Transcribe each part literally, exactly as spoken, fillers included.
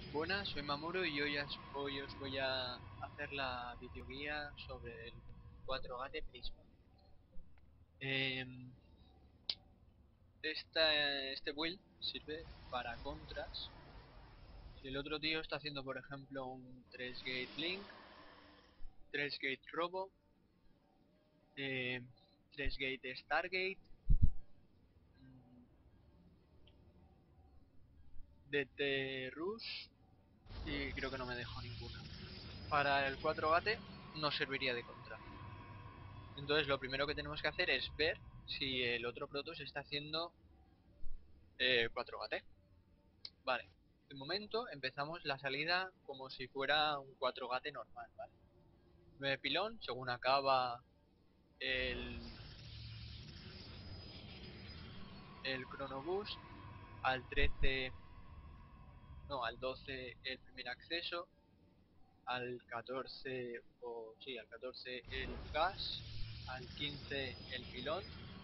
Buenas, soy Mamuro y hoy, as- hoy os voy a hacer la videoguía sobre el cuatro gate Prisma. Em, esta- este build sirve para contras. Si el otro tío está haciendo, por ejemplo, un tres gate Blink, tres gate Robo, em, tres gate Stargate, mm, D T Rush y creo que no me dejo ninguna. Para el cuatro gate no serviría de contra. Entonces lo primero que tenemos que hacer es ver si el otro Protoss está haciendo eh, cuatro gate. Vale, de momento empezamos la salida como si fuera un cuatro gate normal, ¿vale? nueve pilón, según acaba el, el Chrono Boost, al trece, no, al doce el primer acceso, al catorce, o sí, al catorce el gas, al quince el pilón,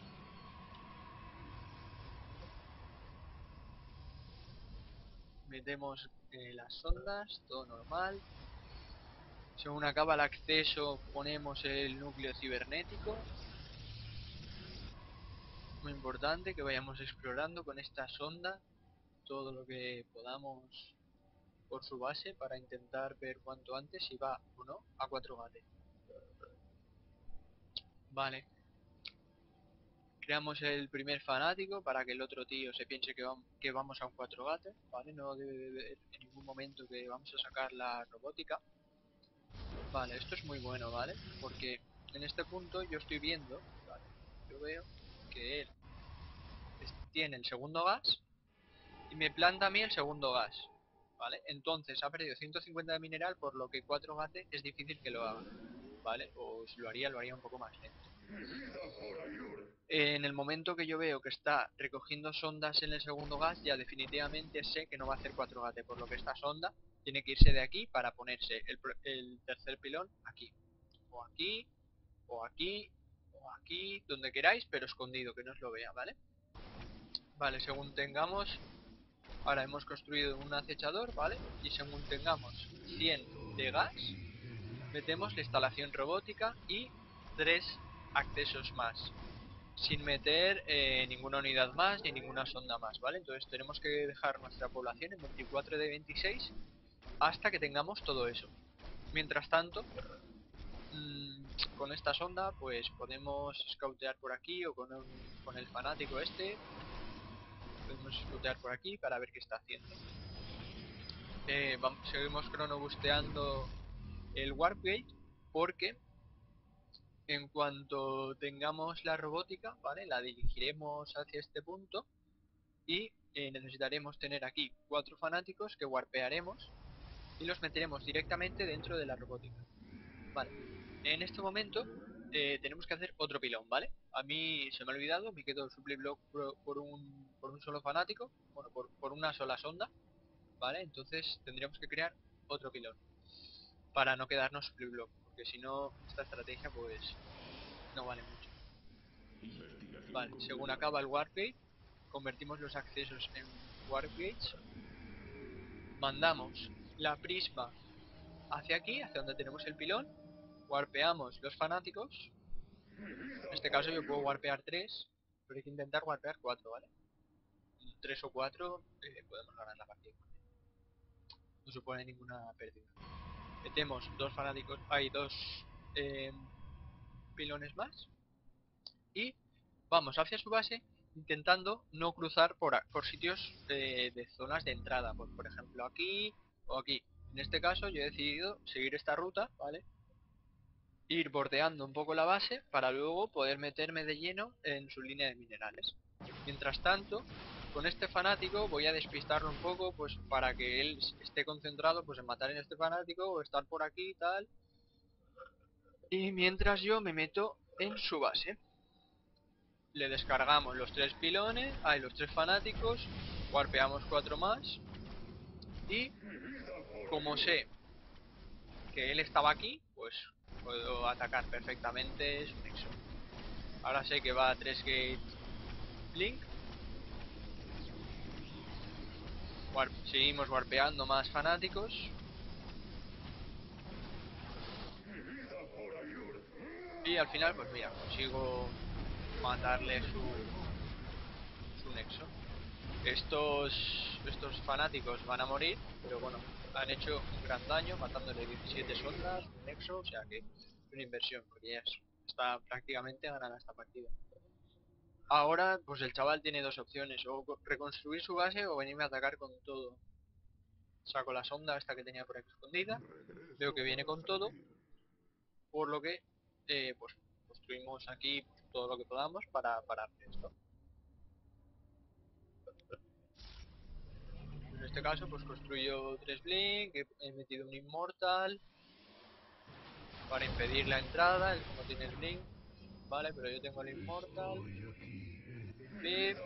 metemos eh, las sondas, todo normal. Según acaba el acceso ponemos el núcleo cibernético. Muy importante que vayamos explorando con esta sonda todo lo que podamos por su base para intentar ver cuanto antes si va o no a cuatro gate. Vale, creamos el primer fanático para que el otro tío se piense que, vam- que vamos a un cuatro gate, ¿vale? No debe de ver en ningún momento que vamos a sacar la robótica. Vale, esto es muy bueno, ¿vale? Porque en este punto yo estoy viendo, ¿vale? Yo veo que él es- tiene el segundo gas y me planta a mí el segundo gas, ¿vale? Entonces ha perdido ciento cincuenta de mineral, por lo que cuatro gate es difícil que lo haga, ¿vale? O si lo haría, lo haría un poco más lento. En el momento que yo veo que está recogiendo sondas en el segundo gas, ya definitivamente sé que no va a hacer cuatro gate, por lo que esta sonda tiene que irse de aquí para ponerse el, el tercer pilón aquí, o aquí, o aquí, o aquí, donde queráis, pero escondido, que no os lo vea, ¿vale? Vale, según tengamos, ahora hemos construido un acechador, ¿vale? Y según tengamos cien de gas, metemos la instalación robótica y tres accesos más, sin meter eh, ninguna unidad más ni ninguna sonda más, ¿vale? Entonces tenemos que dejar nuestra población en veinticuatro de veintiséis hasta que tengamos todo eso. Mientras tanto, mmm, con esta sonda pues podemos scoutear por aquí, o con, un, con el fanático este podemos scoutear por aquí para ver qué está haciendo. Eh, vamos, seguimos cronobusteando el Warp Gate porque en cuanto tengamos la robótica, ¿vale? La dirigiremos hacia este punto y eh, necesitaremos tener aquí cuatro fanáticos que warpearemos y los meteremos directamente dentro de la robótica. Vale, en este momento eh, tenemos que hacer otro pilón, ¿vale? A mí se me ha olvidado, me quedo supply block por, por, un, por un solo fanático, bueno, por, por una sola sonda, ¿vale? Entonces tendríamos que crear otro pilón para no quedarnos supply block, porque si no, esta estrategia pues no vale mucho. Vale, según acaba el Warp Gate, convertimos los accesos en Warp Gates, mandamos la prisma hacia aquí, hacia donde tenemos el pilón, warpeamos los fanáticos. En este caso yo puedo warpear tres, pero hay que intentar warpear cuatro, ¿vale? tres o cuatro eh, podemos ganar la partida. No supone ninguna pérdida. Metemos dos fanáticos, hay dos eh, pilones más y vamos hacia su base intentando no cruzar por, por sitios eh, de zonas de entrada, por, por ejemplo aquí o aquí. En este caso yo he decidido seguir esta ruta, ¿vale? Ir bordeando un poco la base para luego poder meterme de lleno en su línea de minerales. Mientras tanto, con este fanático voy a despistarlo un poco, pues para que él esté concentrado pues en matar en este fanático o estar por aquí y tal. Y mientras yo me meto en su base. Le descargamos los tres pilones, hay los tres fanáticos, warpeamos cuatro más y como sé que él estaba aquí, pues puedo atacar perfectamente su nexo. Ahora sé que va a tres gate Blink War- seguimos warpeando más fanáticos. Y al final, pues mira, consigo matarle su, su nexo. Estos, estos fanáticos van a morir, pero bueno, han hecho un gran daño matándole diecisiete sondas, un nexo, o sea que es una inversión, porque ya es- está prácticamente ganada esta partida. Ahora, pues el chaval tiene dos opciones, o co- reconstruir su base o venirme a atacar con todo. Saco la sonda esta que tenía por aquí escondida, veo que viene con todo, por lo que eh, pues construimos aquí pues, todo lo que podamos para parar esto. En este caso, pues construyo tres Blink, he, he metido un Immortal para impedir la entrada, él como tiene el Blink, vale, pero yo tengo el Immortal, Pip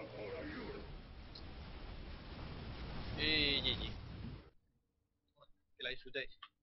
y G G. Que la disfrutéis.